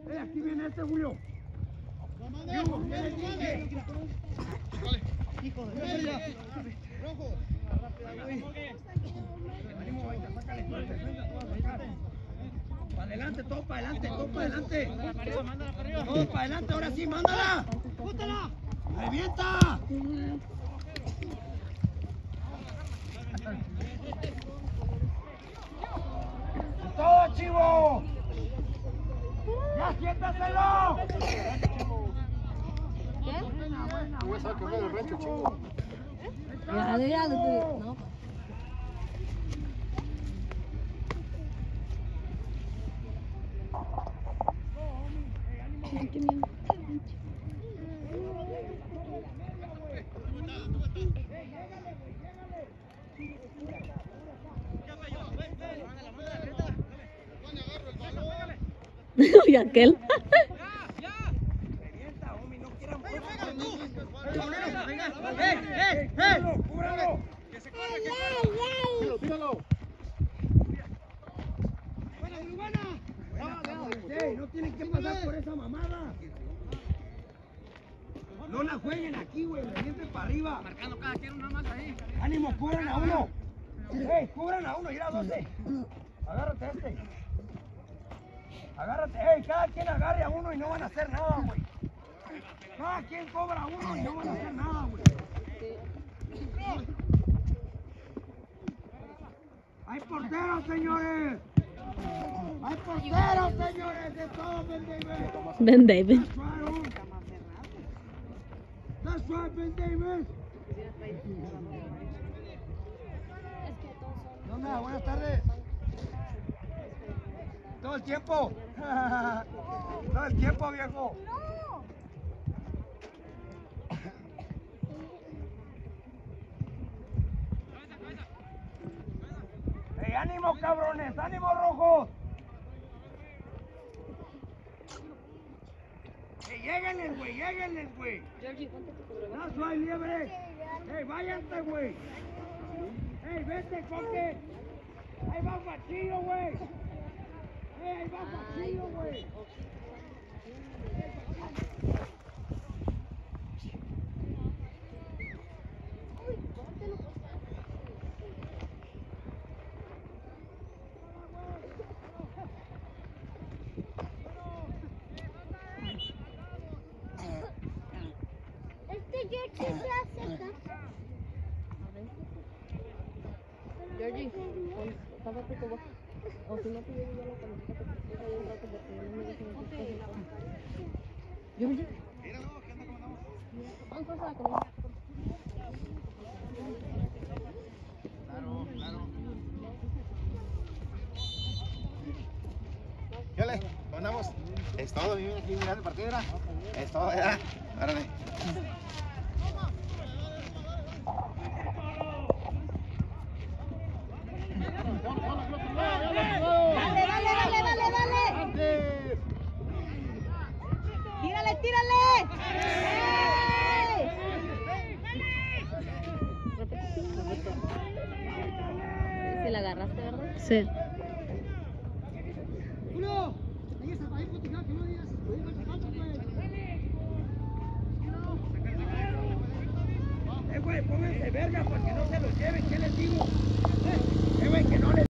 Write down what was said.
Aquí viene este, Julio. Hijo de rojo. Para adelante, todo para adelante, todo para adelante. Todo para adelante, ahora sí, mándala. ¡Bútala! ¡Revienta! ¡Todo, chivo! ¡Ya siéntaselo! Voy a saber que fue del rancho, chivo. Ya, no. Y aquel. ¡Cúbralo! Tíralo. No tienen que pasar por esa mamada. No la jueguen aquí, güey. Revienten para arriba. Marcando cada quien uno más ahí. ¡Ánimo, cubran a uno! ¡Cubran a uno! ¡Mira, 12! Agárrate a este. Agárrate. Cada quien agarre a uno y no van a hacer nada, güey. Cada quien cobra a uno y no van a hacer nada, güey. ¡Hay porteros, señores! ¡Hay porteros, señores! ¡De todo, Ben David! Ben David. That's right, Ben David. ¿Qué onda? Buenas tardes. Todo el tiempo. Todo el tiempo, viejo. ¡Hey, ánimo, cabrones! ¡Ánimo, rojos! ¡Hey, lléguenles, güey! ¡Lléguenles, güey! ¡That's right, liebre! ¡Hey, váyanse, güey! ¡Hey, vete, coque! ¡Ahí va Fachillo, güey! ¡Hey, ahí va Fachillo, güey! Georgie, tápate tu boca. O si no te llevo yo la camiseta que te ahí un rato porque no me dejan que Georgie. Vamos a la comida. Claro. ¿Qué le? ¿Cómo andamos? Es todo, viven aquí mirando el partido, ¿verdad? Es todo, ¿verdad? Árale. Dale. Tírale. ¿Sí la agarraste, verdad? Sí.